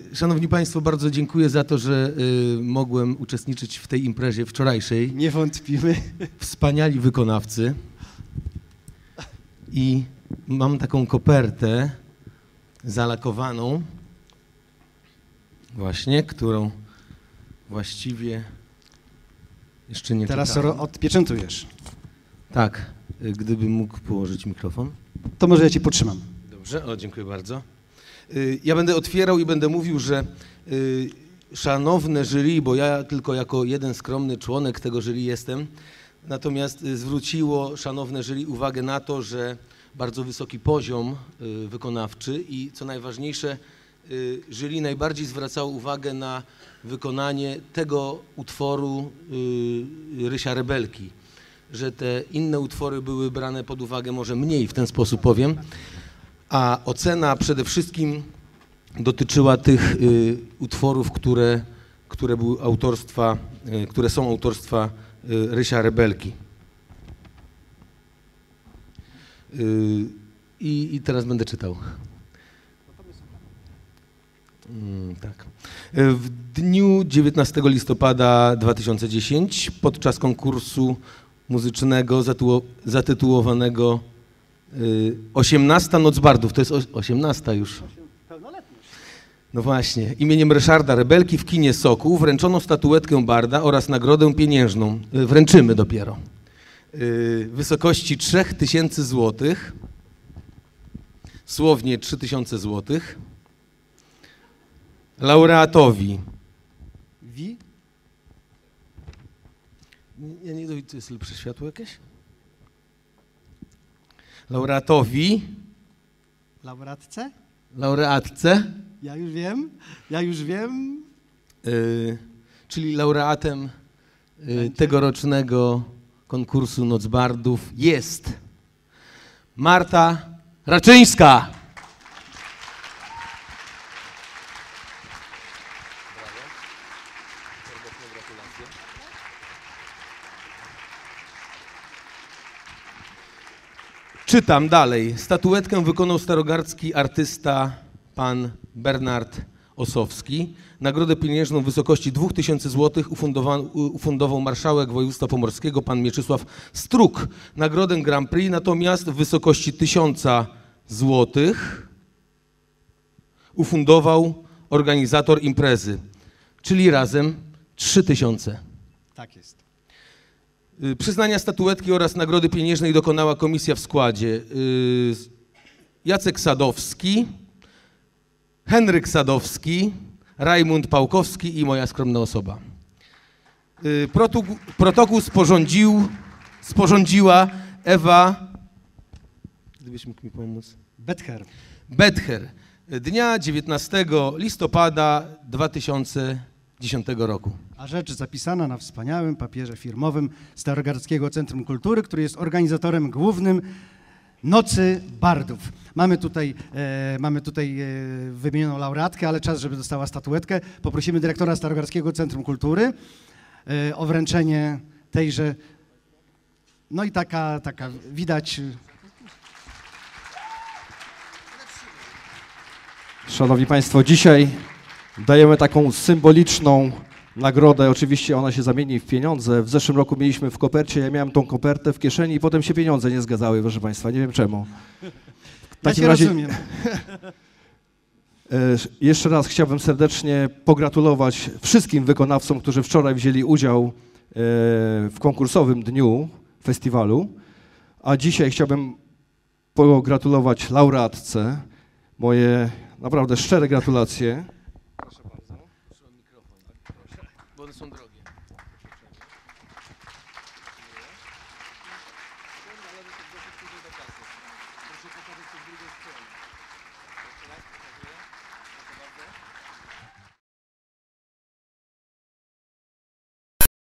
Szanowni Państwo, bardzo dziękuję za to, że mogłem uczestniczyć w tej imprezie wczorajszej. Nie wątpimy. Wspaniali wykonawcy. I mam taką kopertę zalakowaną, właśnie, którą właściwie jeszcze nie Teraz czytałem. odpieczętujesz. Tak, gdybym mógł położyć mikrofon. To może ja ci podtrzymam. Dobrze, dziękuję bardzo. Ja będę otwierał i będę mówił, że szanowne jury, bo ja tylko jako jeden skromny członek tego jury jestem, natomiast zwróciło szanowne jury uwagę na to, że bardzo wysoki poziom wykonawczy i co najważniejsze, jury najbardziej zwracało uwagę na wykonanie tego utworu Rysia Rebelki, że te inne utwory były brane pod uwagę może mniej, w ten sposób powiem, a ocena przede wszystkim dotyczyła tych utworów, które były autorstwa, które są autorstwa Rysia Rebelki. I teraz będę czytał. Tak. W dniu 19 listopada 2010 podczas konkursu muzycznego zatytułowanego 18 Noc Bardów, to jest 18 już. No właśnie, imieniem Ryszarda Rebelki w kinie Sokół wręczono statuetkę Barda oraz nagrodę pieniężną, wręczymy dopiero, w wysokości 3000 złotych, słownie 3000 złotych, laureatowi. Ja nie wiem, to jest lepsze światło jakieś? Laureatowi. Laureatce? Laureatce. Ja już wiem. Czyli laureatem tegorocznego konkursu Noc Bardów jest Marta Raczyńska. Czytam dalej. Statuetkę wykonał starogardzki artysta pan Bernard Osowski. Nagrodę pieniężną w wysokości 2000 zł ufundował marszałek województwa pomorskiego pan Mieczysław Struk. Nagrodę Grand Prix natomiast w wysokości 1000 zł ufundował organizator imprezy, czyli razem 3000. Tak jest. Przyznania statuetki oraz nagrody pieniężnej dokonała komisja w składzie Jacek Sadowski, Henryk Sadowski, Rajmund Pałkowski i moja skromna osoba. Protokół sporządziła Ewa, gdybyś mógł mi pomóc? Bether. Dnia 19 listopada 2010 roku. A rzecz zapisana na wspaniałym papierze firmowym Starogardzkiego Centrum Kultury, który jest organizatorem głównym Nocy Bardów. Mamy tutaj wymienioną laureatkę, ale czas, żeby dostała statuetkę. Poprosimy dyrektora Starogardzkiego Centrum Kultury o wręczenie tejże. No i taka widać. Szanowni Państwo, dzisiaj dajemy taką symboliczną nagrodę. Oczywiście ona się zamieni w pieniądze. W zeszłym roku mieliśmy w kopercie, ja miałem tą kopertę w kieszeni i potem się pieniądze nie zgadzały, proszę Państwa, nie wiem czemu. W takim razie rozumiem. Jeszcze raz chciałbym serdecznie pogratulować wszystkim wykonawcom, którzy wczoraj wzięli udział w konkursowym dniu festiwalu, a dzisiaj chciałbym pogratulować laureatce. Moje naprawdę szczere gratulacje. Proszę bardzo. Proszę o mikrofon. Proszę, bo one są drogie.